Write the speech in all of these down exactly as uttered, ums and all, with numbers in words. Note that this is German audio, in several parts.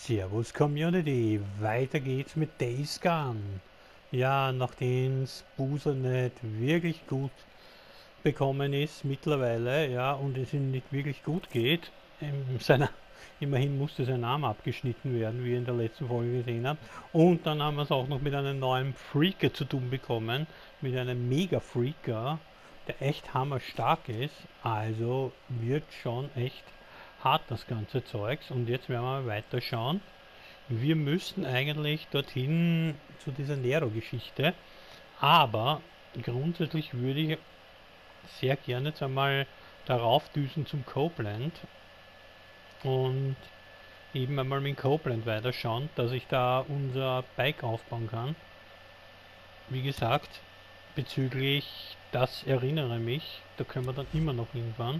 Servus Community, weiter geht's mit Days Gone. Ja, nachdem Boozer nicht wirklich gut bekommen ist mittlerweile, ja, und es ihm nicht wirklich gut geht, ähm, seiner, immerhin musste sein Arm abgeschnitten werden, wie ihr in der letzten Folge gesehen habt. Und dann haben wir es auch noch mit einem neuen Freaker zu tun bekommen, mit einem Mega-Freaker, der echt hammerstark ist, also wird schon echt hart das ganze Zeugs. Und jetzt werden wir mal weiterschauen. Wir müssten eigentlich dorthin zu dieser Nero-Geschichte, aber grundsätzlich würde ich sehr gerne jetzt einmal darauf düsen zum Copeland und eben einmal mit Copeland weiterschauen, dass ich da unser Bike aufbauen kann. Wie gesagt, bezüglich das erinnere mich, da können wir dann immer noch hinfahren.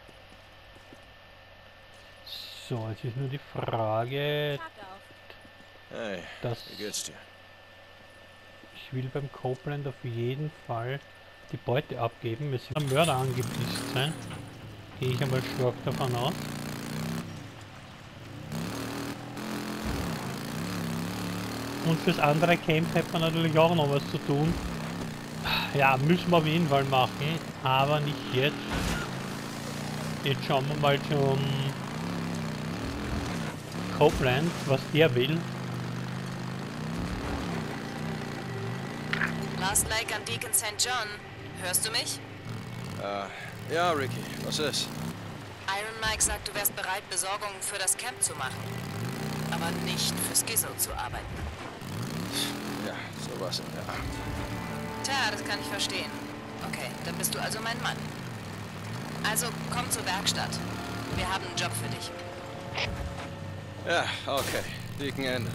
So, jetzt ist nur die Frage, Hey, dass wie geht's dir? ich will beim Copeland auf jeden Fall die Beute abgeben. Es wird ein Mörder angepisst sein. Gehe ich einmal stark davon aus. Und fürs andere Camp hätte man natürlich auch noch was zu tun. Ja, müssen wir auf jeden Fall machen, aber nicht jetzt. Jetzt schauen wir mal zum Copeland, was der will. Lost Lake am Deacon Sankt John. Hörst du mich? Äh, ja, Ricky, was ist? Iron Mike sagt, du wärst bereit, Besorgungen für das Camp zu machen. Aber nicht für Skizzo zu arbeiten. Ja, sowas in der Art. Tja, das kann ich verstehen. Okay, dann bist du also mein Mann. Also, komm zur Werkstatt. Wir haben einen Job für dich. Ja, okay. Deacon Ende.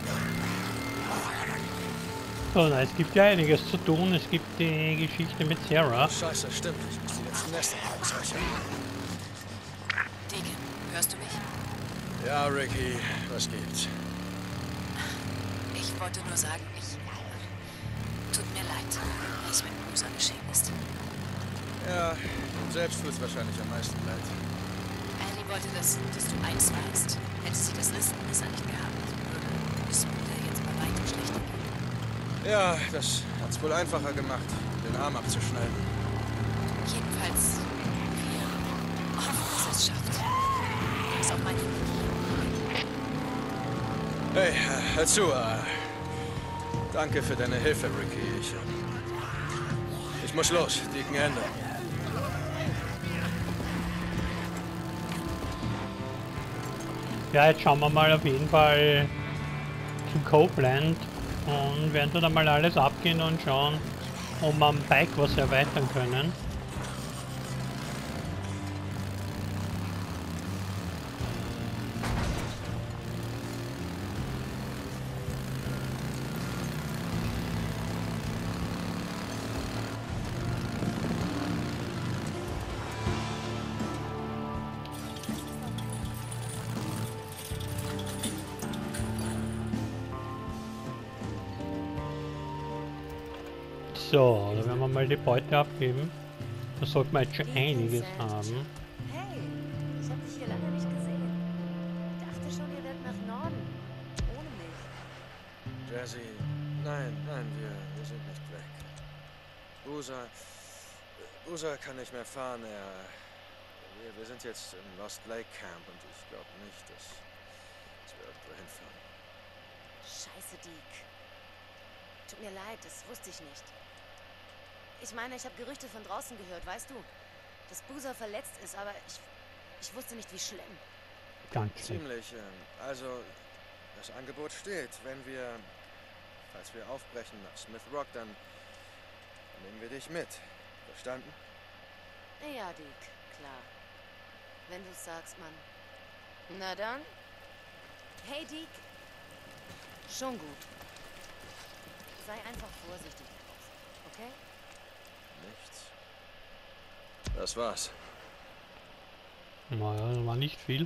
So, na, es gibt ja einiges zu tun. Es gibt die Geschichte mit Sarah. Scheiße, stimmt. Ich muss die letzten Nester ausweichen. Deacon, hörst du mich? Ja, Ricky, was gibt's? Ich wollte nur sagen, ich... Tut mir leid, was mit Musa geschehen ist. Ja, ihm selbst tut's wahrscheinlich am meisten leid. Ellie wollte, dass, dass du eins weißt. Hätte sie das Listenmesser nicht gehabt, würde es Musa jetzt bei weitem schlechter gehen. Ja, das hat's wohl einfacher gemacht, den Arm abzuschneiden. Jedenfalls, wir hoffen, dass es schafft. Ist auch meine Idee. Hey, äh, hör zu, äh, danke für deine Hilfe, Ricky. Ich, äh, ich muss los, Deacon Ende. Ja, jetzt schauen wir mal auf jeden Fall zum Copeland und werden dann mal alles abgehen und schauen, ob wir am Bike was erweitern können. So, da werden wir mal die Beute abgeben. Da sollte man jetzt schon einiges haben. Hey, ich habe dich hier lange nicht gesehen. Ich dachte schon, ihr werdet nach Norden. Ohne mich. Jazzy, nein, nein, wir, wir sind nicht weg. Boozer, Boozer kann nicht mehr fahren, er... Wir, wir sind jetzt im Lost Lake Camp und ich glaube nicht, dass, dass wir irgendwo hinfahren. Scheiße, Deke. Tut mir leid, das wusste ich nicht. Ich meine, ich habe Gerüchte von draußen gehört, weißt du? Dass Boozer verletzt ist, aber ich, ich wusste nicht, wie schlimm. Ganz schön. Ziemlich, ähm, also das Angebot steht, wenn wir, falls wir aufbrechen nach Smith Rock, dann nehmen wir dich mit. Verstanden? Ja, Deke, klar. Wenn du sagst, Mann. Na dann. Hey, Deke. Schon gut. Sei einfach vorsichtig da draußen, okay? Nichts. Das war's. Naja, das war nicht viel.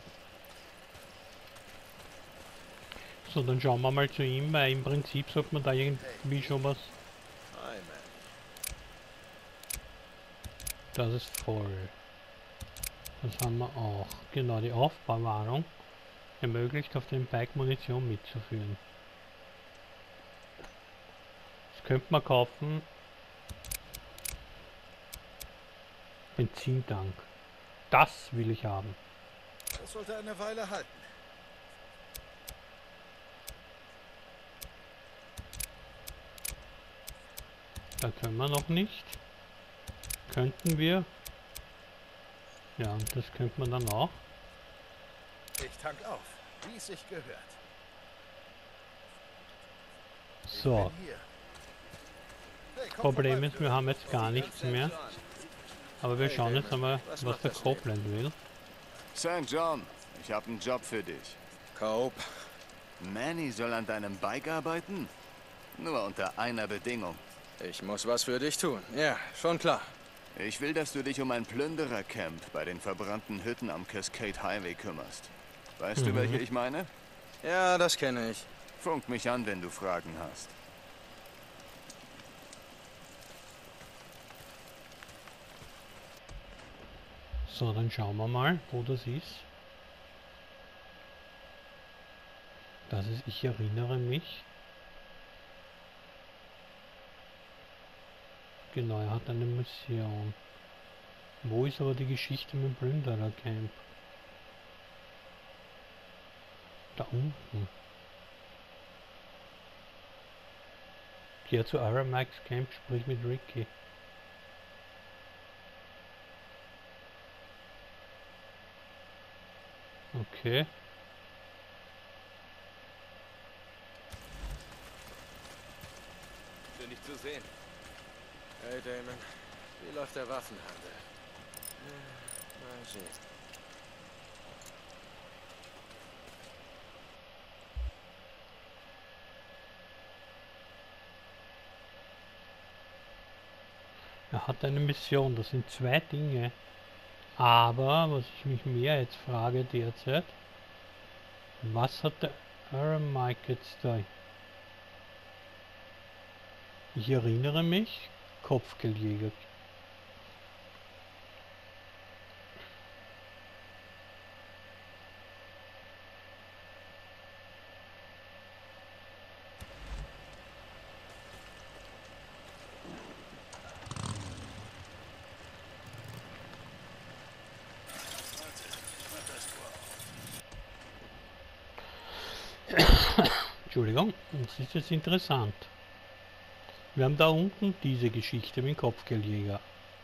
So, dann schauen wir mal zu ihm, weil im Prinzip sollte man da irgendwie schon was... Hi, man. Das ist voll. Das haben wir auch. Genau, die Aufbauwarnung. ermöglicht, auf dem Bike Munition mitzuführen. Das könnte man kaufen. Benzintank. Das will ich haben. Das sollte eine Weile halten. Da können wir noch nicht. Könnten wir. Ja, und das könnte man dann auch. Ich tank auf, wie es sich gehört. So, Bin hier. Hey, komm Problem vorbei, ist, wir haben jetzt gar nichts mehr. Aber wir schauen jetzt einmal, was der Copeland will. Sankt John, ich habe einen Job für dich. Cope. Manny soll an deinem Bike arbeiten? Nur unter einer Bedingung. Ich muss was für dich tun. Ja, schon klar. Ich will, dass du dich um ein Plünderercamp bei den verbrannten Hütten am Cascade Highway kümmerst. Weißt Mhm. du, welche ich meine? Ja, das kenne ich. Funk mich an, wenn du Fragen hast. So, dann schauen wir mal, wo das ist. Das ist, ich erinnere mich. Genau, er hat eine Mission. Wo ist aber die Geschichte mit dem Plünderercamp? Da unten. Geh zu Aramax Camp, sprich mit Ricky. Okay. Schön, dich zu sehen. Hey Damon, wie läuft der Waffenhandel? Ja, mal sehen. Er hat eine Mission, das sind zwei Dinge. Aber, was ich mich mehr jetzt frage derzeit, was hat der Aramike jetzt da? Ich erinnere mich, Kopfgeldjäger. Entschuldigung, das ist jetzt interessant. Wir haben da unten diese Geschichte mit dem Kopfgeldjäger.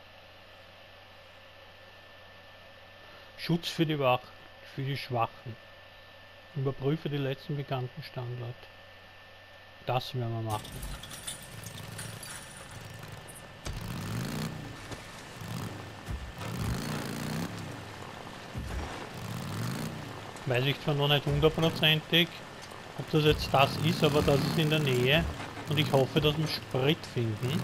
Schutz für die Wach, für die Schwachen. Überprüfe die letzten bekannten Standorte. Das werden wir machen. Weiß ich zwar noch nicht hundertprozentig, ob das jetzt das ist, aber das ist in der Nähe. Und ich hoffe, dass wir Sprit finden.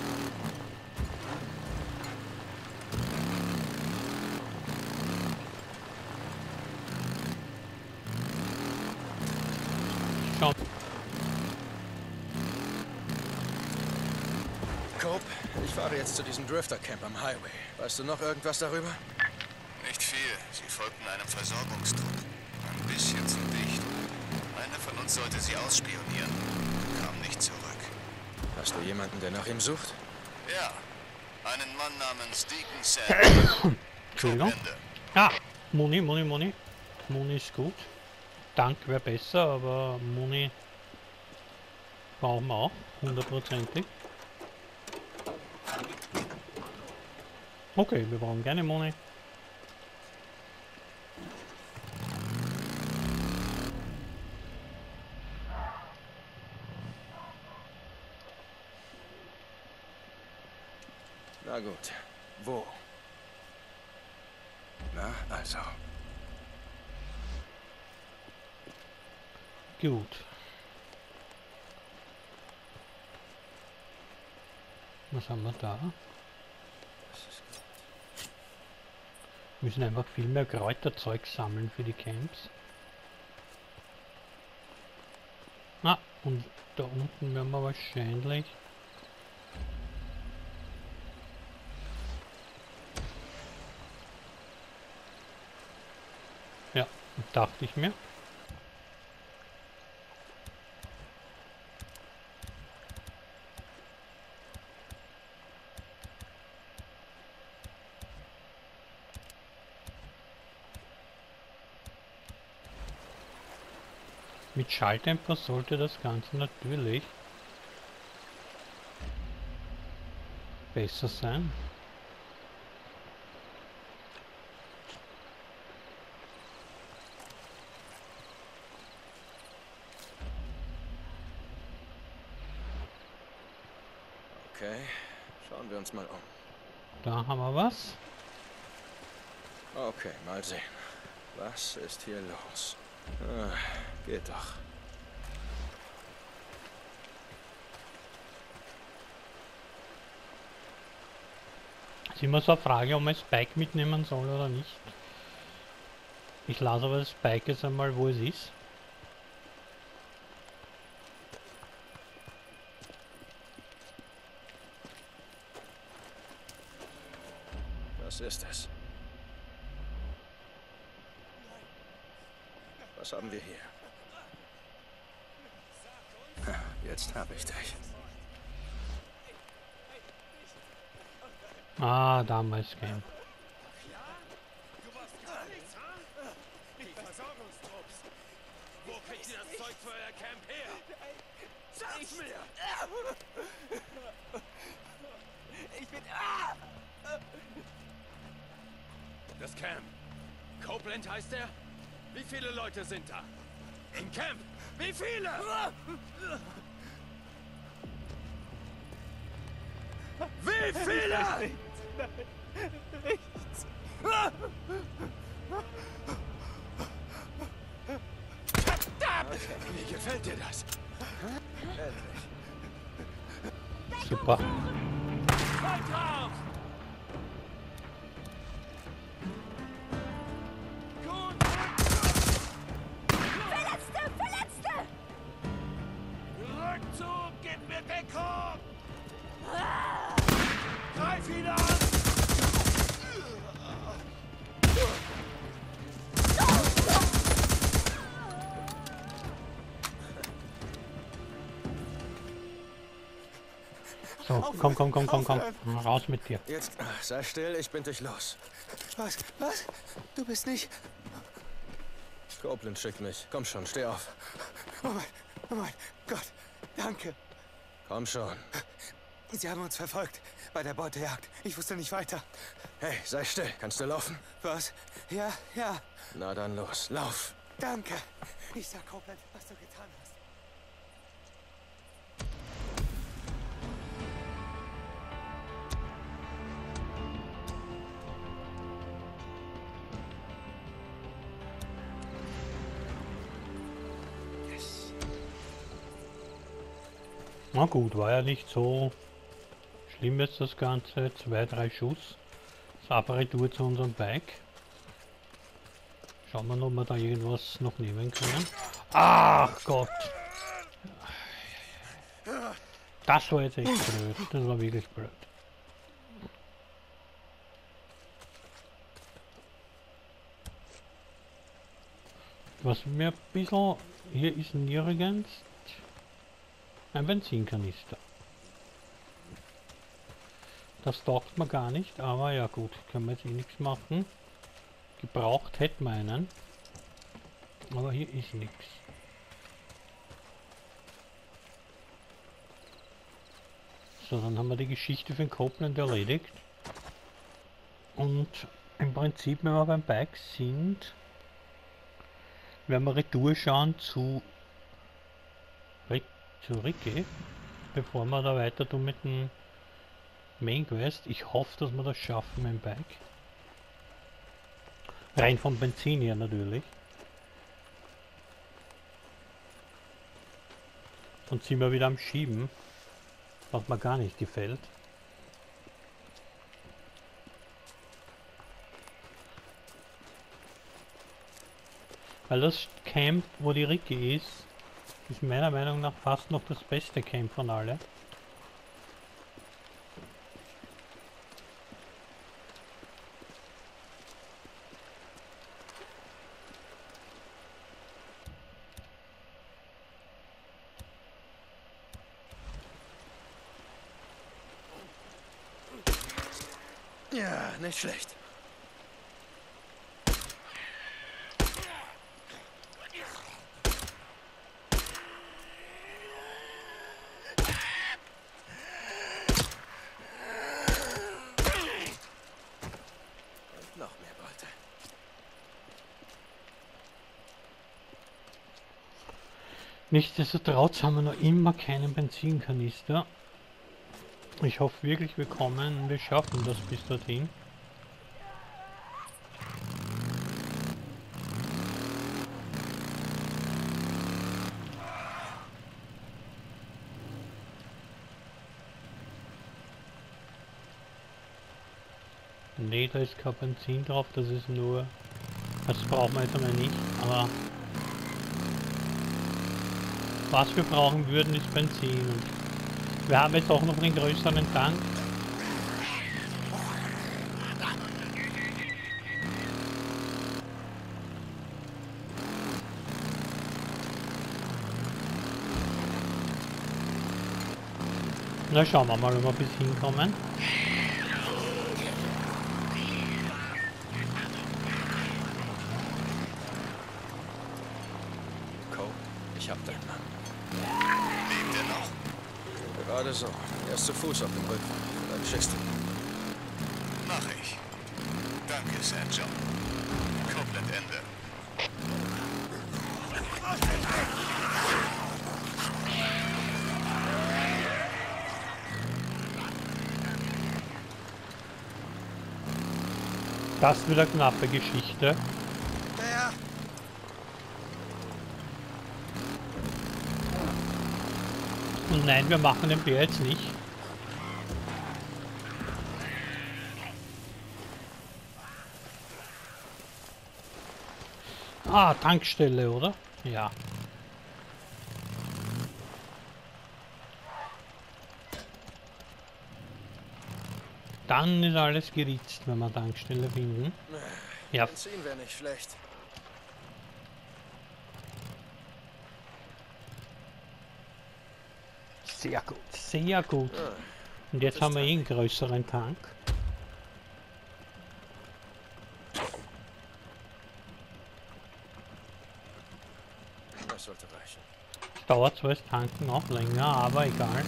Schau. Cope, ich fahre jetzt zu diesem Drifter-Camp am Highway. Weißt du noch irgendwas darüber? Nicht viel. Sie folgten einem Versorgungstrupp. Ein bisschen zu dicht. Einer von uns sollte sie ausspionieren. Kam nicht zurück. Hast du jemanden, der nach ihm sucht? Ja, einen Mann namens Deacon Sam. Entschuldigung. Ah, Muni, Muni, Muni. Muni ist gut. Dank wäre besser, aber Muni brauchen wir auch, hundertprozentig. Okay, wir brauchen gerne Muni. Na gut. Wo? Na, also. Gut. Was haben wir da? Wir müssen einfach viel mehr Kräuterzeug sammeln für die Camps. Ah, und da unten werden wir wahrscheinlich... Ja, dachte ich mir. Mit Schalltempo sollte das Ganze natürlich besser sein. Okay, schauen wir uns mal um. Da haben wir was. Okay, mal sehen. Was ist hier los? Ah, geht doch. Ist immer so eine Frage, ob man das Bike mitnehmen soll oder nicht. Ich lasse aber das Bike jetzt einmal, wo es ist. Was ist es? Was haben wir hier? Ha, jetzt habe ich dich. Ah, damals Camp. Du warst gar nichts, ha? Die Versorgungstrupps. Wo kriegt ihr das Zeug für euer Camp her? Sag's mir! Ich bin... Das Camp. Copeland heißt er? Wie viele Leute sind da? Im Camp? Wie viele? Wie viele? Verdammt! Wie gefällt dir das? Endlich. Super. Halt drauf! Gut! Verletzte! Verletzte! Rückzug! Gib mir Deckung! Greif ihn an! So, komm, komm, komm, komm, komm. Raus mit dir. Jetzt, ach, sei still, ich bin dich los. Was? Was? Du bist nicht... Copeland schickt mich. Komm schon, steh auf. Oh mein, oh mein Gott. Danke. Komm schon. Sie haben uns verfolgt bei der Beutejagd. Ich wusste nicht weiter. Hey, sei still. Kannst du laufen? Was? Ja, ja. Na dann los, lauf. Danke. Ich sag Copeland, was du getan hast. Na gut, war ja nicht so schlimm jetzt das Ganze. Zwei, drei Schuss. Das Apparatur zu unserem Bike. Schauen wir noch, ob wir da irgendwas noch nehmen können. Ach Gott! Das war jetzt echt blöd. Das war wirklich blöd. Was mir ein bisschen... Hier ist nirgends ein Benzinkanister. Das taugt mir gar nicht, aber ja gut, können wir jetzt eh nichts machen. Gebraucht hätten wir einen. Aber hier ist nichts. So, dann haben wir die Geschichte von Copeland erledigt. Und im Prinzip, wenn wir beim Bike sind, werden wir retour schauen zu, zu Ricky, bevor wir da weiter tun mit dem Main Quest. Ich hoffe, dass wir das schaffen mit dem Bike. Rein vom Benzin her natürlich. Sonst sind wir wieder am Schieben, was mir gar nicht gefällt. Weil das Camp, wo die Ricky ist, ist meiner Meinung nach fast noch das beste Camp von alle. Ja, nicht schlecht. Nichtsdestotrotz haben wir noch immer keinen Benzinkanister. Ich hoffe wirklich, wir kommen, wir schaffen das bis dorthin. Ne, da ist kein Benzin drauf, das ist nur... Das brauchen wir jetzt einmal nicht, aber... Was wir brauchen würden, ist Benzin. Und wir haben jetzt auch noch einen größeren Tank. Na, schauen wir mal, ob wir bis hinkommen. Ich hab deinen Mann. Lebt er noch? Gerade so. Er ist zu Fuß auf dem Rückweg. Dann schickst du ihn. Mach ich. Danke, Saint John. Komplett Ende. Das wird eine knappe Geschichte. Der! Und nein, wir machen den Bär jetzt nicht. Ah, Tankstelle, oder? Ja. Dann ist alles geritzt, wenn wir Tankstelle finden. Ja. Benzin wäre nicht schlecht. Sehr gut, sehr gut. Ja. Und jetzt haben wir eh einen größeren Tank. Das sollte reichen. Es dauert zwar das Tanken auch länger, aber egal.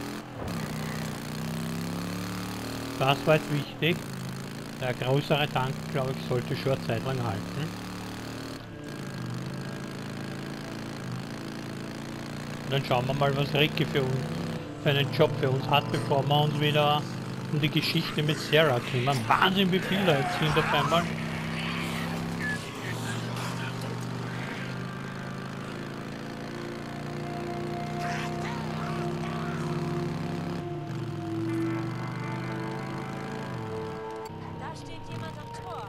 Das war jetzt wichtig. Der größere Tank, glaube ich, sollte schon eine Zeit lang halten. Und dann schauen wir mal, was Ricky für uns, für einen Job für uns hat, bevor wir uns wieder um die Geschichte mit Sarah kümmern. Wahnsinn, wie viele da jetzt sind auf einmal. Da steht jemand am Tor.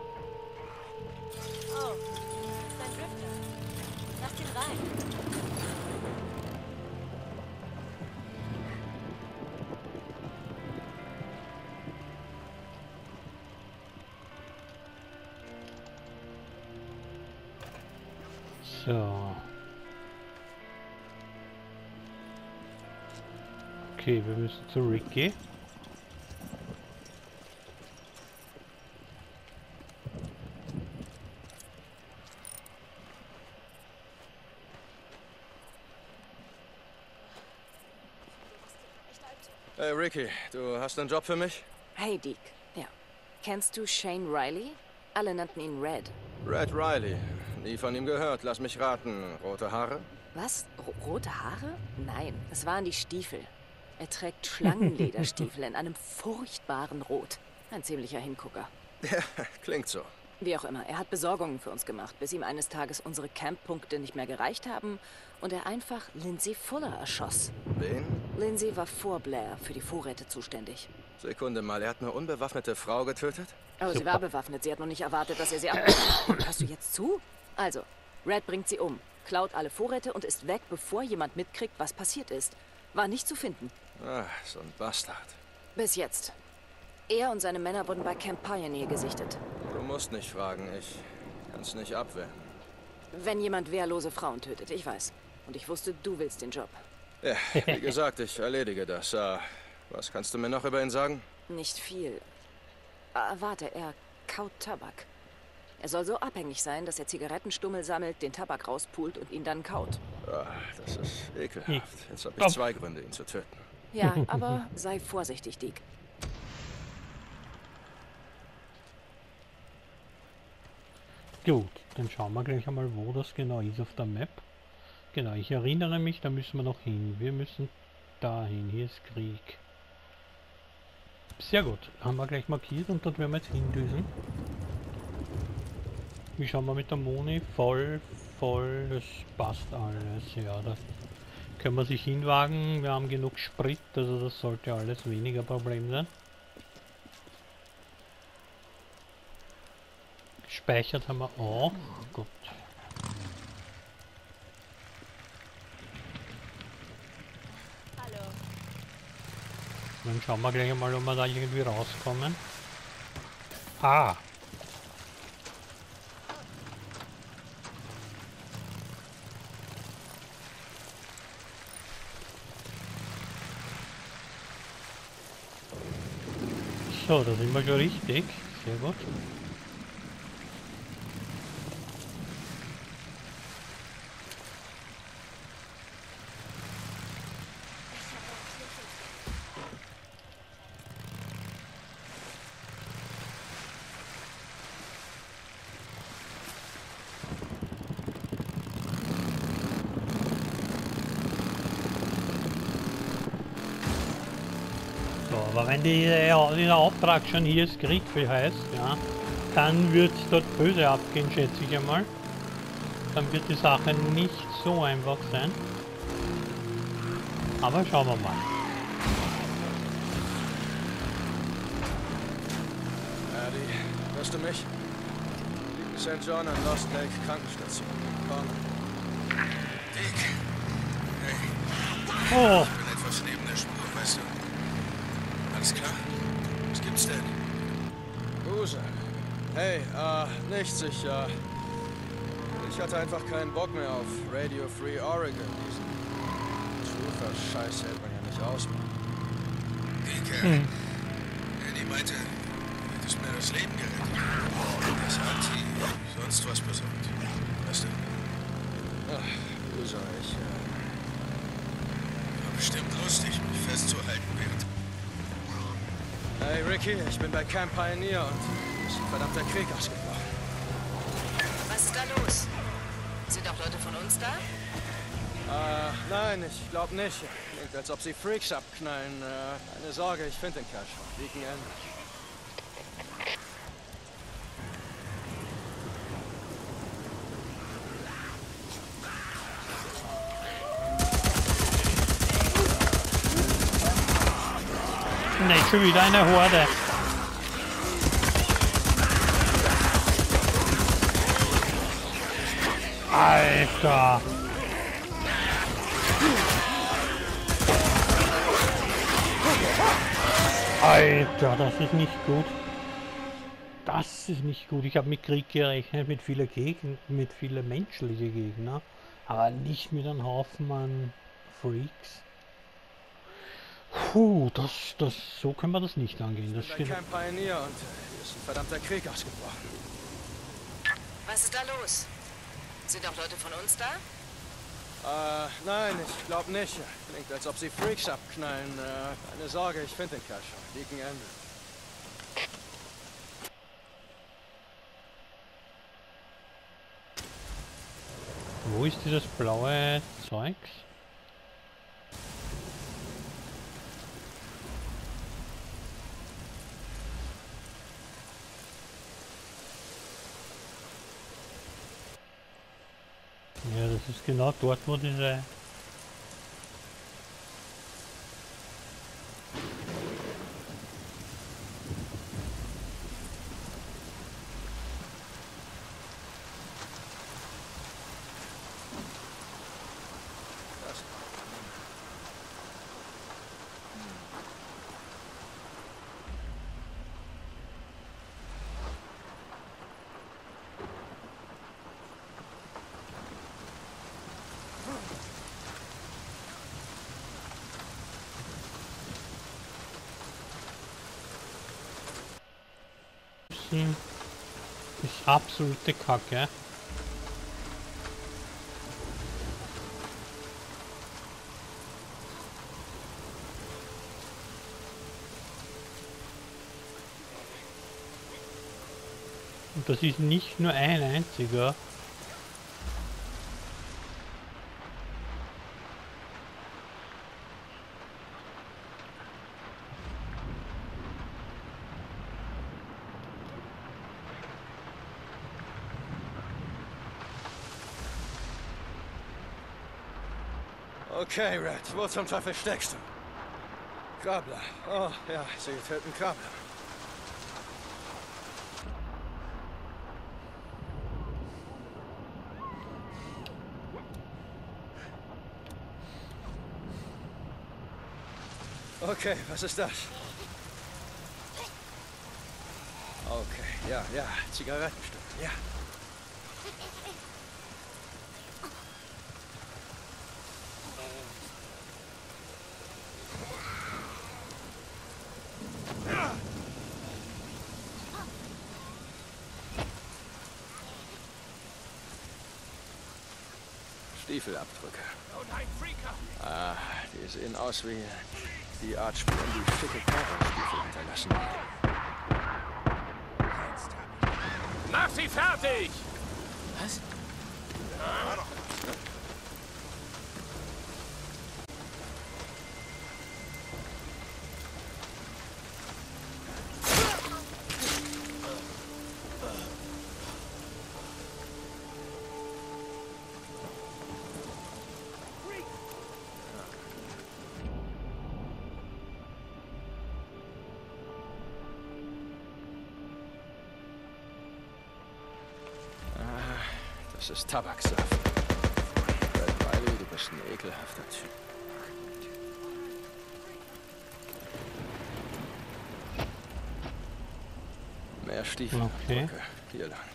Oh, das ist ein Drifter. Lasst ihn rein. So. Okay, wir müssen zu Ricky. Hey Ricky, du hast einen Job für mich? Hey, Deke. Ja. Kennst du Shane Riley? Alle nannten ihn Red. Red Riley. Nie von ihm gehört. Lass mich raten. Rote Haare? Was? R rote Haare? Nein, es waren die Stiefel. Er trägt Schlangenlederstiefel in einem furchtbaren Rot. Ein ziemlicher Hingucker. Ja, klingt so. Wie auch immer, er hat Besorgungen für uns gemacht, bis ihm eines Tages unsere Camppunkte nicht mehr gereicht haben und er einfach Lindsay Fuller erschoss. Wen? Lindsay war vor Blair für die Vorräte zuständig. Sekunde mal, er hat eine unbewaffnete Frau getötet? Aber sie war bewaffnet, sie hat noch nicht erwartet, dass er sie ab... Hörst du jetzt zu? Also, Red bringt sie um, klaut alle Vorräte und ist weg, bevor jemand mitkriegt, was passiert ist. War nicht zu finden. Ah, so ein Bastard. Bis jetzt. Er und seine Männer wurden bei Camp Pioneer gesichtet. Du musst nicht fragen, ich kann's nicht abwehren. Wenn jemand wehrlose Frauen tötet, ich weiß. Und ich wusste, du willst den Job. Ja, wie gesagt, ich erledige das. Uh, was kannst du mir noch über ihn sagen? Nicht viel. Ah, warte, er kaut Tabak. Er soll so abhängig sein, dass er Zigarettenstummel sammelt, den Tabak rauspult und ihn dann kaut. Ah, das ist ekelhaft. Jetzt habe Komm. ich zwei Gründe, ihn zu töten. Ja, aber sei vorsichtig, Deke. Gut, dann schauen wir gleich einmal, wo das genau ist auf der Map. Genau, ich erinnere mich, da müssen wir noch hin. Wir müssen dahin. Hier ist Krieg. Sehr gut. Haben wir gleich markiert und dort werden wir jetzt hindüsen. Wie schauen wir mit der Moni? Voll, voll, das passt alles. Ja, da können wir sich hinwagen. Wir haben genug Sprit, also das sollte alles weniger Problem sein. Gespeichert haben wir auch. Gut. Dann schauen wir gleich mal, ob wir da irgendwie rauskommen. Ah! So, da sind wir schon richtig. Sehr gut. Aber wenn die, ja, dieser Auftrag schon hier ist Krieg für heißt, ja, dann wird es dort böse abgehen, schätze ich einmal. Dann wird die Sache nicht so einfach sein. Aber schauen wir mal. Eddie, hörst du mich? Sankt John an Lost Lake Krankenstation. Komm. Dick. Hey. Oh! Ich bin etwas neben der Spur, weißt du? Alles klar? Was gibt's denn? Boozer. Hey, äh, nichts, ich, äh... Ich hatte einfach keinen Bock mehr auf Radio Free Oregon. Diesen Truther-Scheiß hält man ja nicht aus. Dick, Hm. Eddie meinte, du hättest mir das Leben gerettet. Das hat sie sonst was besorgt. Weißt du? Ach, Boozer, ich, äh... War bestimmt lustig, mich festzuhalten während... Hey Ricky, ich bin bei Camp Pioneer und ist ein verdammter Krieg ausgebrochen. Was ist da los? Sind auch Leute von uns da? Äh, nein, ich glaube nicht. Klingt, als ob sie Freaks abknallen. Äh, keine Sorge, ich finde den Kerl schon. Weekend. Ne, schon wieder eine Horde. Alter. Alter, das ist nicht gut. Das ist nicht gut. Ich habe mit Krieg gerechnet, mit vielen Gegner, mit vielen menschlichen Gegner, aber nicht mit einem Haufen an Freaks. Puh, das, das, so können wir das nicht angehen. Das Bei steht. Camp Pioneer und äh, hier ist ein verdammter Krieg ausgebrochen. Was ist da los? Sind auch Leute von uns da? Äh, nein, ich glaube nicht. Klingt, als ob sie Freaks abknallen. Äh, keine Sorge, ich finde den Kerl schon. Liegen Ende. Wo ist dieses blaue Zeugs? Ja, das ist genau dort, wo diese... ist absolute Kacke. Und das ist nicht nur ein einziger. Okay, Red, wo zum Teufel steckst du? Grabler. Oh, ja, sie töten Grabler. Okay, was ist das? Okay, ja, ja, Zigarettenstücke, ja. Stiefelabdrücke. Ah, die sehen aus wie die Art Spuren, die schicke Cowboy-Stiefel hinterlassen. Mach sie fertig! Was? Das ist Tabaksaft. Red Riley, du bist ein ekelhafter Typ. Mehr Stiefelabdrücke. Okay. Hier lang.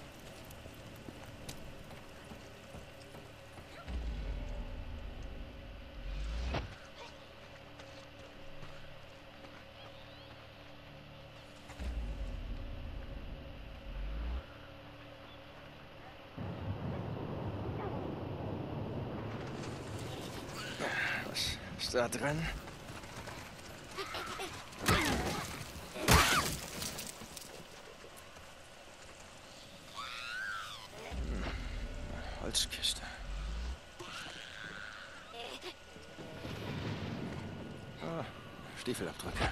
Was ist da drin? Hm. Holzkiste. Ah, Stiefelabdrücke.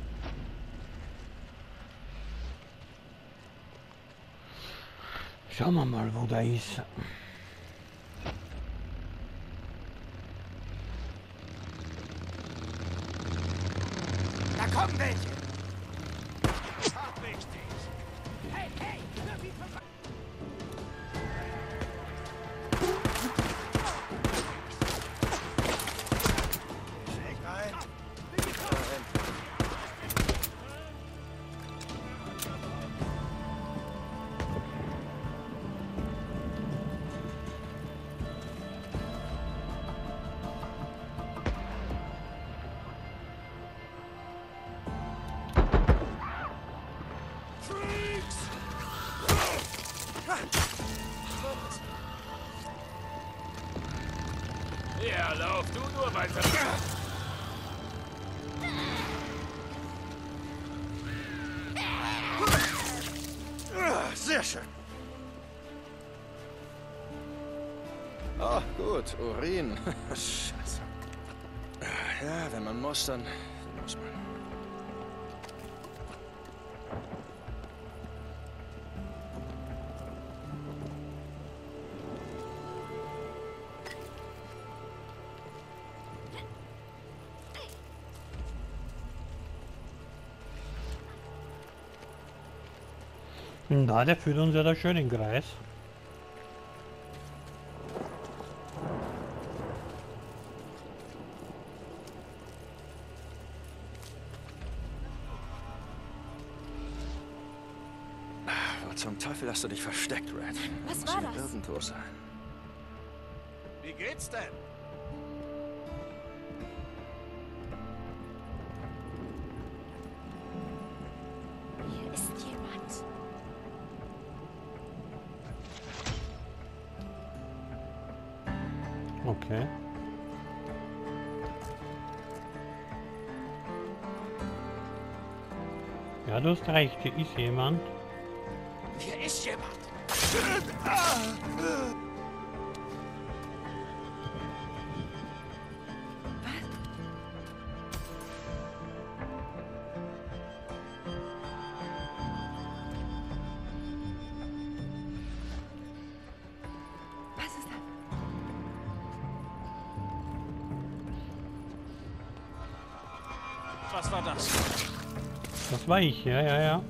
Schauen wir mal, wo der ist. Da kommen welche! Hey, hey! Hör sie vorbei! Schlägt ein! Ja, lauf du nur weiter. Ah, sehr schön. Ah, gut, Urin. Scheiße. Ja, wenn man muss, dann muss man. Na, der führt uns ja da schön im Kreis. Wo zum Teufel hast du dich versteckt, Red? Was Muss war hier das? irgendwo sein. Wie geht's denn? Hier ist jemand. Okay. Ja, du hast recht, hier ist jemand. Hier ist jemand! Was ist das? Was war das? Das war ich, ja, ja, ja.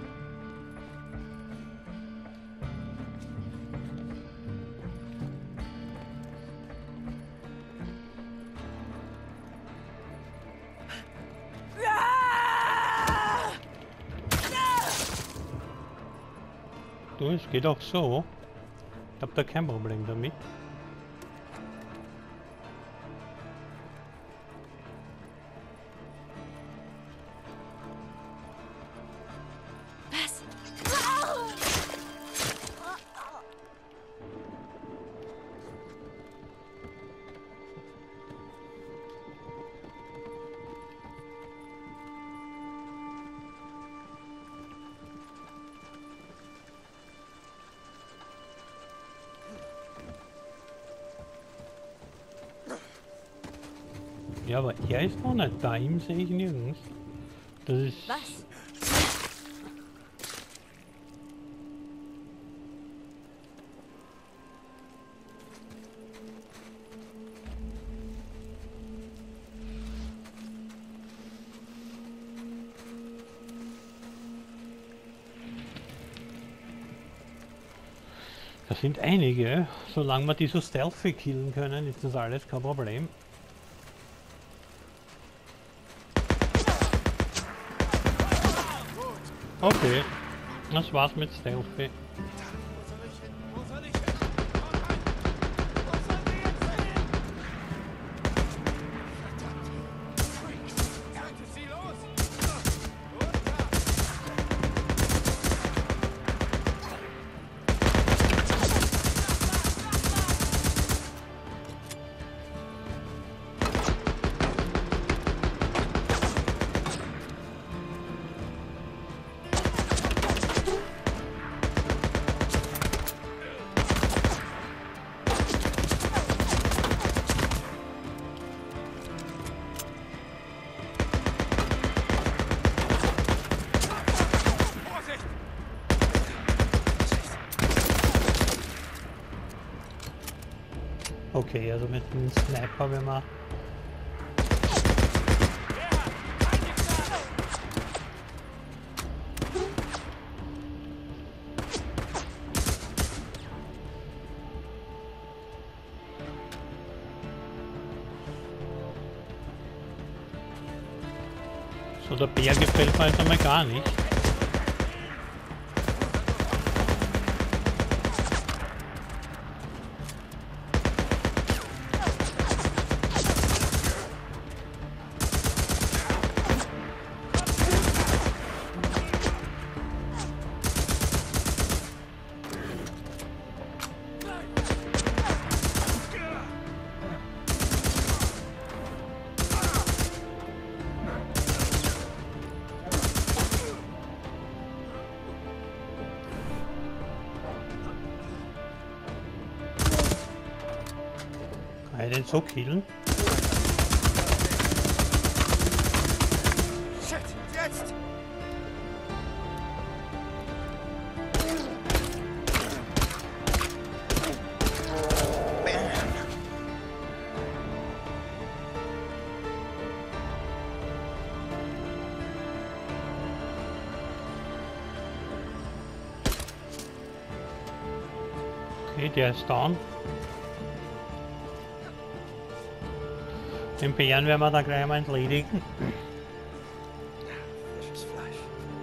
Du, es geht auch so. Ich hab da kein Problem damit. Was? Ja, aber er ist noch nicht da, ihm sehe ich nirgends. Das ist... Was? Das sind einige. Solange wir die so stealthy killen können, ist das alles kein Problem. Okay, das war's mit Stealthy. Okay, also mit dem Sniper, wenn man... So, der Bär gefällt mir jetzt einmal gar nicht. Kann ich den so killen? Shit, jetzt! Okay, der ist down. Den Bären werden wir da gleich mal entledigen. Frisches Fleisch.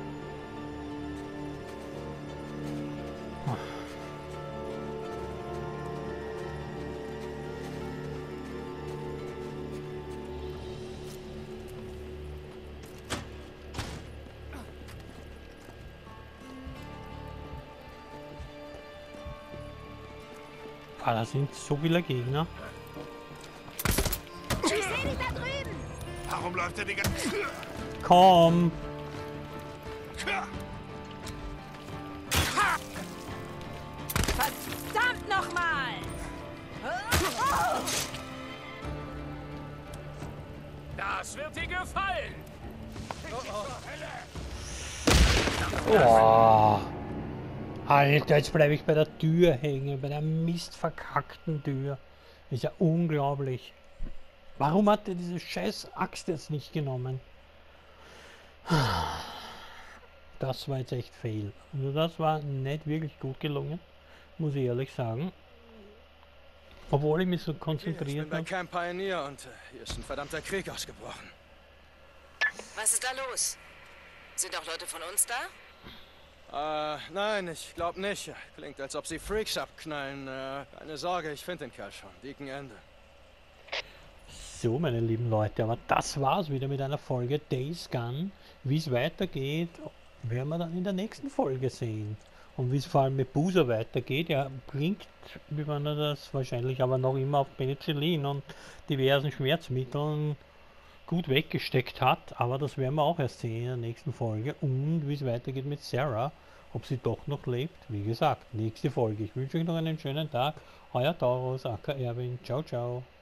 Ah, da sind so viele Gegner. Ich sehe dich da drüben! Warum läuft er die ganze... Komm! Verdammt nochmal! Das wird dir gefallen! Oh. Alter, jetzt bleibe ich bei der Tür hängen, bei der mistverkackten Tür. Ist ja unglaublich. Warum hat er diese scheiß Axt jetzt nicht genommen? Das war jetzt echt fail. Also das war nicht wirklich gut gelungen, muss ich ehrlich sagen. Obwohl ich mich so Ich konzentriert bin bei habe. Camp Pioneer und äh, hier ist ein verdammter Krieg ausgebrochen. Was ist da los? Sind auch Leute von uns da? Äh, nein, ich glaube nicht. Klingt, als ob sie Freaks abknallen. Äh, keine Sorge, ich finde den Kerl schon. Dicken Ende. So, meine lieben Leute, aber das war's wieder mit einer Folge Days Gone. Wie es weitergeht, werden wir dann in der nächsten Folge sehen. Und wie es vor allem mit Boozer weitergeht, ja, bringt, wie man das wahrscheinlich aber noch immer auf Penicillin und diversen Schmerzmitteln gut weggesteckt hat. Aber das werden wir auch erst sehen in der nächsten Folge. Und wie es weitergeht mit Sarah, ob sie doch noch lebt. Wie gesagt, nächste Folge. Ich wünsche euch noch einen schönen Tag. Euer Taurus, aka Erwin. Ciao, ciao.